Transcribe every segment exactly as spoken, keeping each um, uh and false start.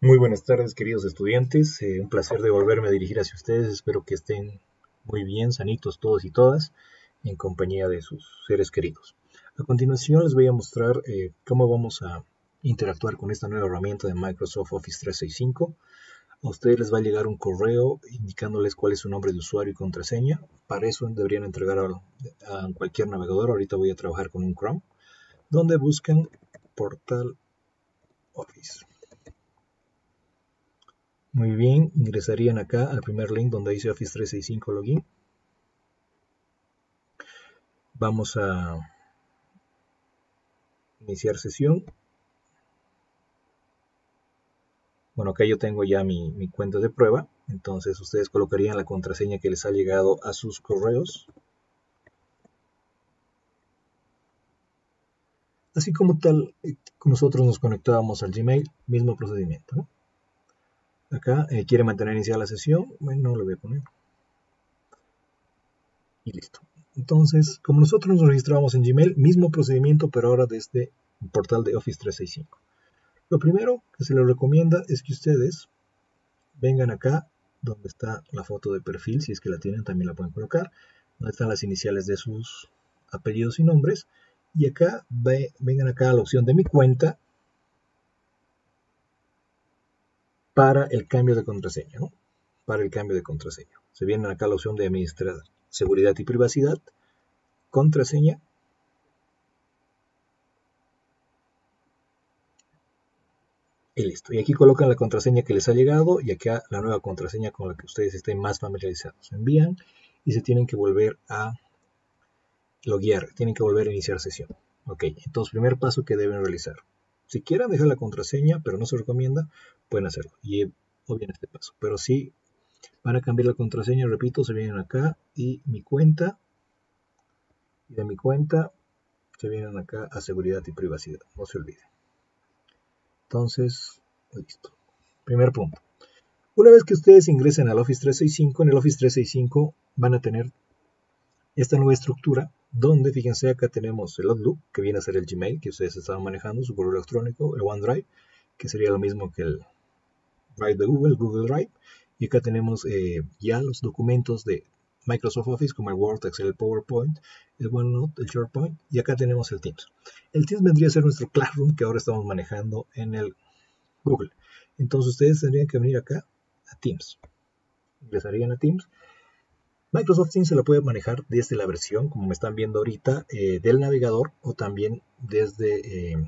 Muy buenas tardes, queridos estudiantes. Eh, un placer de volverme a dirigir hacia ustedes. Espero que estén muy bien, sanitos todos y todas, en compañía de sus seres queridos. A continuación les voy a mostrar eh, cómo vamos a interactuar con esta nueva herramienta de Microsoft Office trescientos sesenta y cinco. A ustedes les va a llegar un correo indicándoles cuál es su nombre de usuario y contraseña. Para eso deberían entregar a, a cualquier navegador. Ahorita voy a trabajar con un Chrome, donde buscan Portal Office. Muy bien, ingresarían acá al primer link donde dice Office trescientos sesenta y cinco Login. Vamos a iniciar sesión. Bueno, acá yo tengo ya mi, mi cuenta de prueba. Entonces ustedes colocarían la contraseña que les ha llegado a sus correos. Así como tal, nosotros nos conectábamos al Gmail, mismo procedimiento, ¿no? Acá eh, quiere mantener iniciada la sesión. Bueno, no lo voy a poner. Y listo. Entonces, como nosotros nos registramos en Gmail, mismo procedimiento, pero ahora desde el portal de Office trescientos sesenta y cinco. Lo primero que se les recomienda es que ustedes vengan acá donde está la foto de perfil, si es que la tienen también la pueden colocar, donde están las iniciales de sus apellidos y nombres, y acá ve, vengan acá a la opción de mi cuenta para el cambio de contraseña, ¿no? Para el cambio de contraseña. Se vienen acá a la opción de administrar seguridad y privacidad, contraseña, y listo. Y aquí colocan la contraseña que les ha llegado y acá la nueva contraseña con la que ustedes estén más familiarizados. Envían y se tienen que volver a loguear, tienen que volver a iniciar sesión. Ok, entonces primer paso que deben realizar. Si quieren dejar la contraseña, pero no se recomienda, pueden hacerlo. Y obvian este paso. Pero si van a cambiar la contraseña, repito, se vienen acá y mi cuenta. Y de mi cuenta se vienen acá a seguridad y privacidad. No se olviden. Entonces, listo. Primer punto. Una vez que ustedes ingresen al Office trescientos sesenta y cinco, en el Office trescientos sesenta y cinco van a tener esta nueva estructura donde, fíjense, acá tenemos el Outlook, que viene a ser el Gmail que ustedes estaban manejando, su correo electrónico, el OneDrive, que sería lo mismo que el Drive de Google, Google Drive, y acá tenemos eh, ya los documentos de Microsoft Office, como el Word, Excel, el PowerPoint, el OneNote, el SharePoint, y acá tenemos el Teams. El Teams vendría a ser nuestro Classroom, que ahora estamos manejando en el Google. Entonces ustedes tendrían que venir acá a Teams. Ingresarían a Teams. Microsoft Teams se lo puede manejar desde la versión, como me están viendo ahorita, eh, del navegador o también desde eh,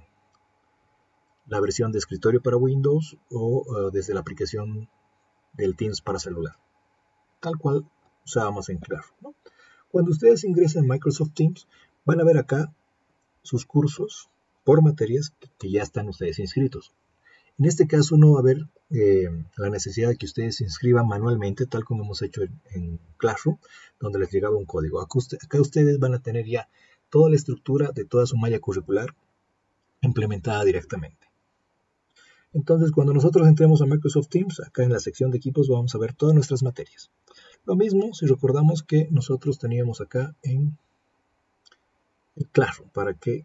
la versión de escritorio para Windows o uh, desde la aplicación del Teams para celular, tal cual usábamos en Claro, ¿no? Cuando ustedes ingresen en Microsoft Teams, van a ver acá sus cursos por materias que ya están ustedes inscritos. En este caso no va a haber eh, la necesidad de que ustedes se inscriban manualmente, tal como hemos hecho en, en Classroom, donde les llegaba un código. Acá, usted, acá ustedes van a tener ya toda la estructura de toda su malla curricular implementada directamente. Entonces, cuando nosotros entremos a Microsoft Teams, acá en la sección de equipos vamos a ver todas nuestras materias. Lo mismo si recordamos que nosotros teníamos acá en el Classroom, para que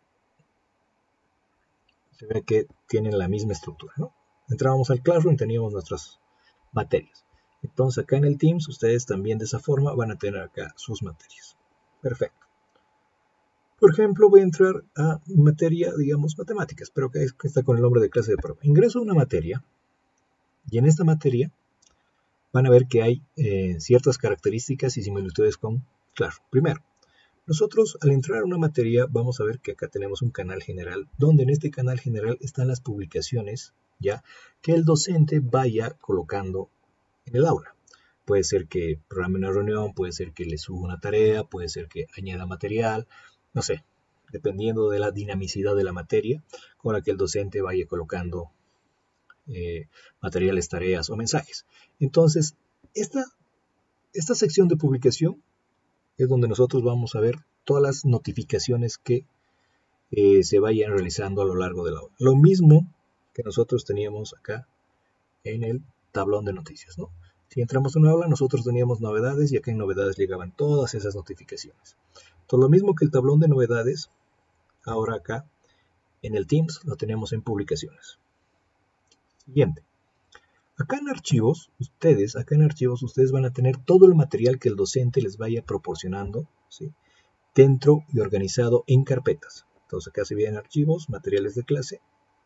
se vea que tienen la misma estructura, ¿no? Entrábamos al Classroom y teníamos nuestras materias. Entonces acá en el Teams ustedes también de esa forma van a tener acá sus materias. Perfecto. Por ejemplo, voy a entrar a materia, digamos, matemáticas, pero que está con el nombre de clase de prueba. Ingreso a una materia y en esta materia van a ver que hay eh, ciertas características y similitudes con Classroom. Primero, nosotros al entrar a una materia vamos a ver que acá tenemos un canal general, donde en este canal general están las publicaciones ya que el docente vaya colocando en el aula. Puede ser que programe una reunión, puede ser que le suba una tarea, puede ser que añada material, no sé, dependiendo de la dinamicidad de la materia con la que el docente vaya colocando eh, materiales, tareas o mensajes. Entonces, esta, esta sección de publicación es donde nosotros vamos a ver todas las notificaciones que eh, se vayan realizando a lo largo de la hora. Lo mismo que nosotros teníamos acá en el tablón de noticias, ¿no? Si entramos en una aula, nosotros teníamos novedades y acá en novedades llegaban todas esas notificaciones. Todo lo mismo que el tablón de novedades, ahora acá en el Teams lo tenemos en publicaciones. Siguiente. Acá en archivos, ustedes, acá en archivos, ustedes van a tener todo el material que el docente les vaya proporcionando, ¿sí?, dentro y organizado en carpetas. Entonces acá se vienen archivos, materiales de clase.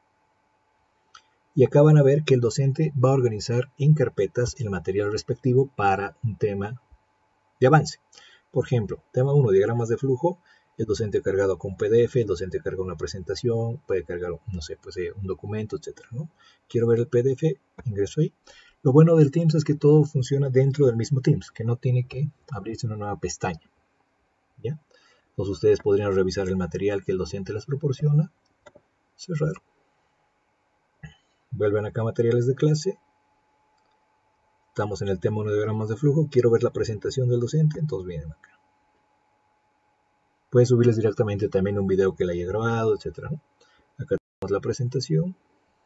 Y acá van a ver que el docente va a organizar en carpetas el material respectivo para un tema de avance. Por ejemplo, tema uno, diagramas de flujo. El docente ha cargado con P D F, el docente carga una presentación, puede cargar, no sé, pues eh, un documento, etcétera, ¿no? Quiero ver el P D F, ingreso ahí. Lo bueno del Teams es que todo funciona dentro del mismo Teams, que no tiene que abrirse una nueva pestaña, ¿ya? Entonces ustedes podrían revisar el material que el docente les proporciona, cerrar. Vuelven acá a materiales de clase. Estamos en el tema uno de diagramas de flujo. Quiero ver la presentación del docente, entonces vienen acá. Pueden subirles directamente también un video que le haya grabado, etcétera, ¿no? Acá tenemos la presentación.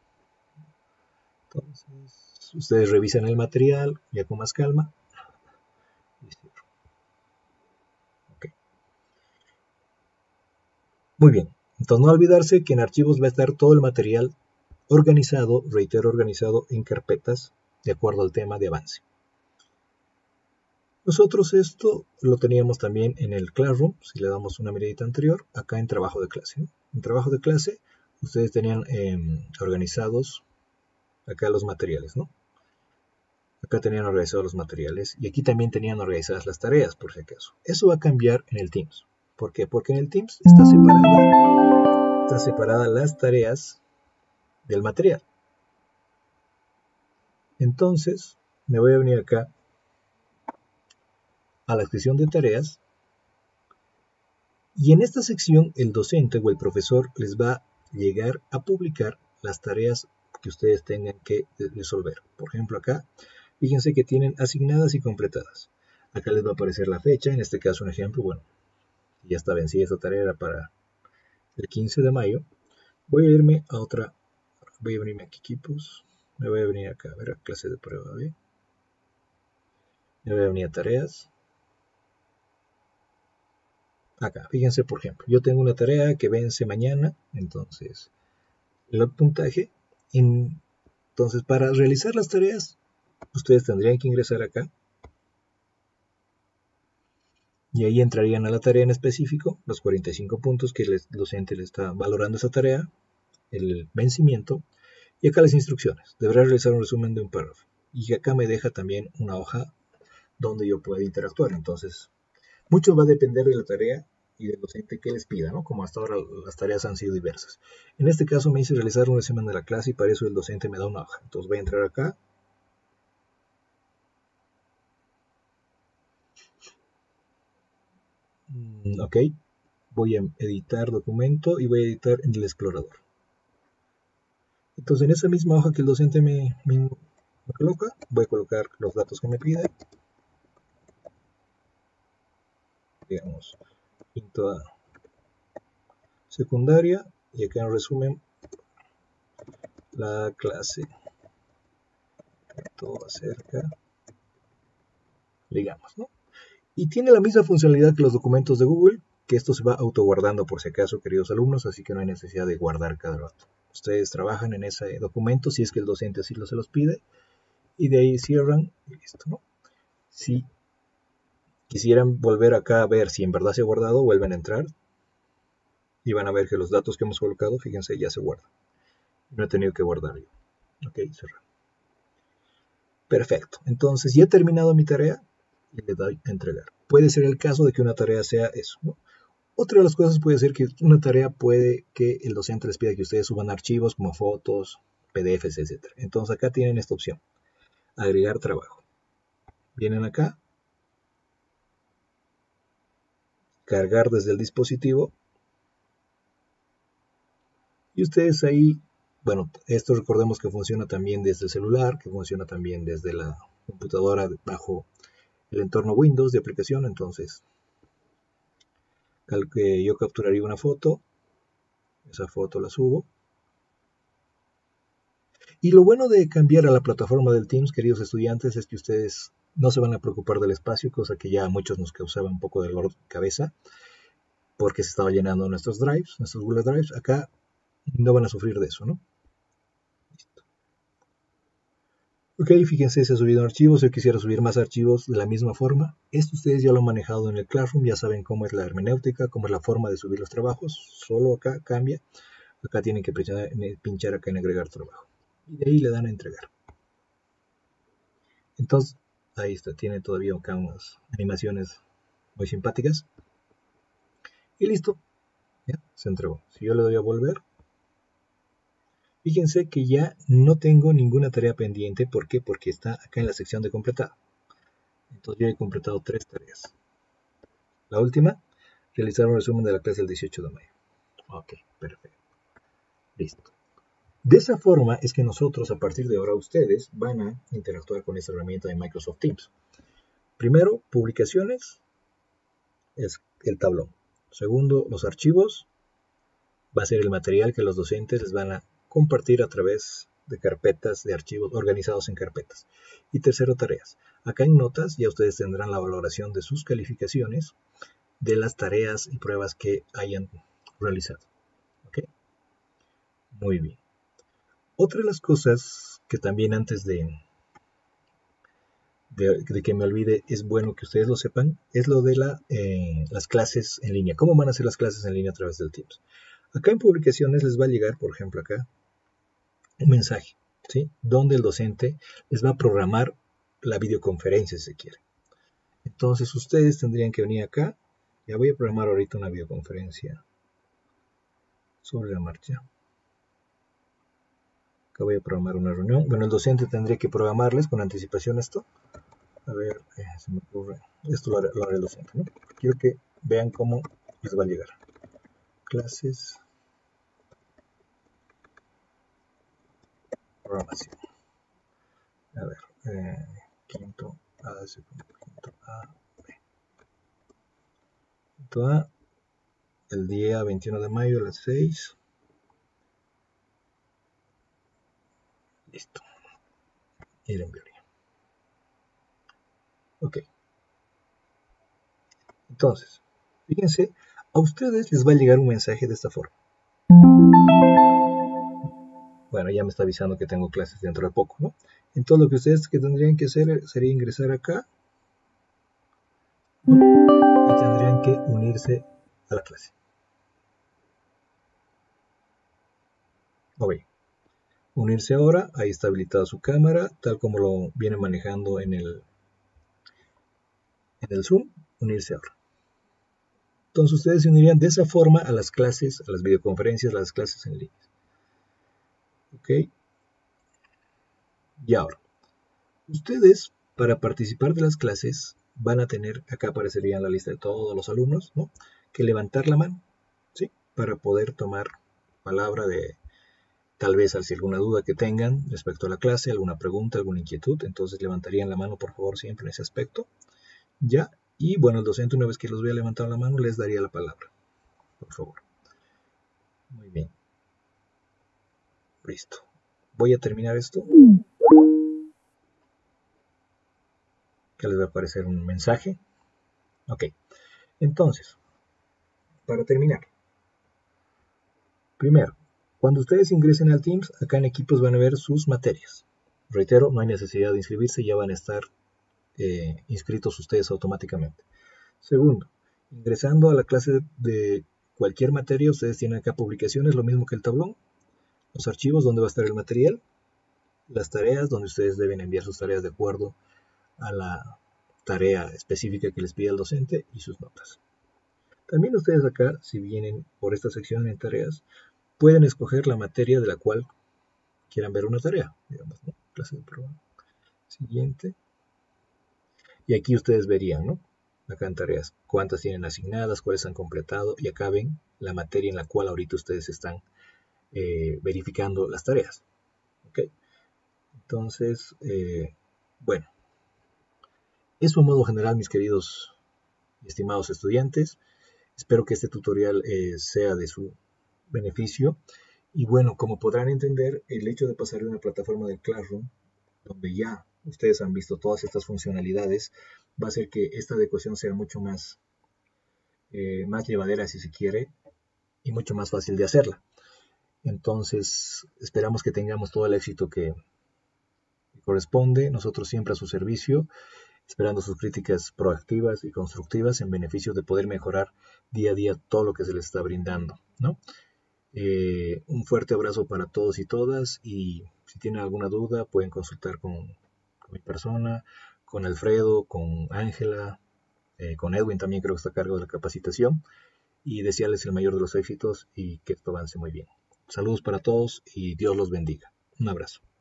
Entonces, ustedes revisan el material ya con más calma. Okay. Muy bien. Entonces, no olvidarse que en archivos va a estar todo el material organizado, reitero, organizado en carpetas de acuerdo al tema de avance. Nosotros esto lo teníamos también en el Classroom, si le damos una miradita anterior, acá en trabajo de clase, ¿no? En trabajo de clase, ustedes tenían eh, organizados acá los materiales, ¿no? Acá tenían organizados los materiales y aquí también tenían organizadas las tareas, por si acaso. Eso va a cambiar en el Teams. ¿Por qué? Porque en el Teams está separada, está separada las tareas del material. Entonces, me voy a venir acá a la sección de tareas y en esta sección el docente o el profesor les va a llegar a publicar las tareas que ustedes tengan que resolver. Por ejemplo, acá, fíjense que tienen asignadas y completadas. Acá les va a aparecer la fecha, en este caso un ejemplo, bueno, ya está vencida esta tarea, era para el quince de mayo. Voy a irme a otra, voy a venirme aquí, equipos, me voy a venir acá, a ver, a clase de prueba, ¿ve? Me voy a venir a tareas. Acá, fíjense, por ejemplo, yo tengo una tarea que vence mañana, entonces, el puntaje, en, entonces, para realizar las tareas, ustedes tendrían que ingresar acá, y ahí entrarían a la tarea en específico, los cuarenta y cinco puntos que el docente le está valorando esa tarea, el vencimiento, y acá las instrucciones. Deberá realizar un resumen de un párrafo. Y acá me deja también una hoja donde yo pueda interactuar. Entonces, mucho va a depender de la tarea y del docente que les pida, ¿no? Como hasta ahora las tareas han sido diversas. En este caso me dice realizar un resumen de la clase y para eso el docente me da una hoja. Entonces voy a entrar acá. Ok, voy a editar documento y voy a editar en el explorador. Entonces en esa misma hoja que el docente me, me, me coloca, voy a colocar los datos que me pide. Digamos, quinto A, secundaria, y acá en resumen la clase, todo acerca, digamos, ¿no? Y tiene la misma funcionalidad que los documentos de Google, que esto se va autoguardando por si acaso, queridos alumnos, así que no hay necesidad de guardar cada rato. Ustedes trabajan en ese documento si es que el docente así lo se los pide, y de ahí cierran y listo, ¿no? Si quisieran volver acá a ver si en verdad se ha guardado, vuelven a entrar y van a ver que los datos que hemos colocado, fíjense, ya se guardan. No he tenido que guardar yo. Ok, cerrar. Perfecto. Entonces ya he terminado mi tarea y le doy a entregar. Puede ser el caso de que una tarea sea eso, ¿no? Otra de las cosas puede ser que una tarea puede que el docente les pida que ustedes suban archivos como fotos, P D Fs, etcétera. Entonces acá tienen esta opción. Agregar trabajo. Vienen acá. Cargar desde el dispositivo. Y ustedes ahí, bueno, esto recordemos que funciona también desde el celular, que funciona también desde la computadora bajo el entorno Windows de aplicación. Entonces, yo capturaría una foto, esa foto la subo. Y lo bueno de cambiar a la plataforma del Teams, queridos estudiantes, es que ustedes no se van a preocupar del espacio, cosa que ya a muchos nos causaba un poco de dolor de cabeza, porque se estaba llenando nuestros drives, nuestros Google Drives. Acá no van a sufrir de eso, ¿no? Listo. Ok, fíjense, se ha subido un archivo. Si yo quisiera subir más archivos de la misma forma, esto ustedes ya lo han manejado en el Classroom, ya saben cómo es la hermenéutica, cómo es la forma de subir los trabajos. Solo acá cambia. Acá tienen que pinchar, pinchar acá en agregar trabajo. Y de ahí le dan a entregar. Entonces, ahí está, tiene todavía acá unas animaciones muy simpáticas. Y listo, ya se entregó. Si yo le doy a volver, fíjense que ya no tengo ninguna tarea pendiente. ¿Por qué? Porque está acá en la sección de completar. Entonces yo he completado tres tareas. La última, realizar un resumen de la clase del dieciocho de mayo. Ok, perfecto. Listo. De esa forma es que nosotros, a partir de ahora, ustedes van a interactuar con esta herramienta de Microsoft Teams. Primero, publicaciones, es el tablón. Segundo, los archivos, va a ser el material que los docentes les van a compartir a través de carpetas de archivos organizados en carpetas. Y tercero, tareas. Acá en notas ya ustedes tendrán la valoración de sus calificaciones de las tareas y pruebas que hayan realizado. ¿Ok? Muy bien. Otra de las cosas que también antes de, de, de que me olvide es bueno que ustedes lo sepan, es lo de la, eh, las clases en línea. ¿Cómo van a ser las clases en línea a través del Teams? Acá en publicaciones les va a llegar, por ejemplo acá, un mensaje, ¿sí? Donde el docente les va a programar la videoconferencia si se quiere. Entonces ustedes tendrían que venir acá. Ya voy a programar ahorita una videoconferencia sobre la marcha. Acá voy a programar una reunión. Bueno, el docente tendría que programarles con anticipación esto. A ver, eh, se me ocurre. Esto lo hará, lo hará el docente, ¿no? Quiero que vean cómo les va a llegar. Clases. Programación. A ver, eh, quinto A, segundo, quinto A, B. Quinto A, el día veintiuno de mayo a las seis. Listo. Y lo enviaría. Ok. Entonces, fíjense, a ustedes les va a llegar un mensaje de esta forma. Bueno, ya me está avisando que tengo clases dentro de poco, ¿no? Entonces lo que ustedes que tendrían que hacer sería ingresar acá, ¿no? Y tendrían que unirse a la clase. Ok. Unirse ahora, ahí está habilitada su cámara, tal como lo viene manejando en el, en el Zoom, unirse ahora. Entonces ustedes se unirían de esa forma a las clases, a las videoconferencias, a las clases en línea. Ok. Y ahora, ustedes para participar de las clases van a tener, acá aparecería en la lista de todos los alumnos, ¿no? Que levantar la mano, ¿sí? Para poder tomar palabra de tal vez si alguna duda que tengan respecto a la clase, alguna pregunta, alguna inquietud, entonces levantarían la mano por favor siempre en ese aspecto. Ya, y bueno, el docente una vez que los vea levantar la mano les daría la palabra, por favor. Muy bien. Listo. Voy a terminar esto. Que les va a aparecer un mensaje. Ok. Entonces, para terminar. Primero, cuando ustedes ingresen al Teams, acá en equipos van a ver sus materias. Reitero, no hay necesidad de inscribirse, ya van a estar eh, inscritos ustedes automáticamente. Segundo, ingresando a la clase de cualquier materia, ustedes tienen acá publicaciones, lo mismo que el tablón, los archivos donde va a estar el material, las tareas donde ustedes deben enviar sus tareas de acuerdo a la tarea específica que les pide el docente y sus notas. También ustedes acá, si vienen por esta sección en tareas, pueden escoger la materia de la cual quieran ver una tarea, digamos, ¿no? Clase de prueba. Siguiente. Y aquí ustedes verían, ¿no? Acá en tareas, cuántas tienen asignadas, cuáles han completado, y acá ven la materia en la cual ahorita ustedes están eh, verificando las tareas. ¿Ok? Entonces, eh, bueno, eso a modo general, mis queridos y estimados estudiantes. Espero que este tutorial eh, sea de su beneficio. Y bueno, como podrán entender, el hecho de pasar de una plataforma del Classroom, donde ya ustedes han visto todas estas funcionalidades, va a hacer que esta adecuación sea mucho más, eh, más llevadera si se quiere y mucho más fácil de hacerla. Entonces esperamos que tengamos todo el éxito que corresponde, nosotros siempre a su servicio, esperando sus críticas proactivas y constructivas en beneficio de poder mejorar día a día todo lo que se les está brindando, ¿no? Eh, un fuerte abrazo para todos y todas, y si tienen alguna duda pueden consultar con, con mi persona, con Alfredo, con Ángela, eh, con Edwin también creo que está a cargo de la capacitación, y desearles el mayor de los éxitos y que esto avance muy bien. Saludos para todos y Dios los bendiga. Un abrazo.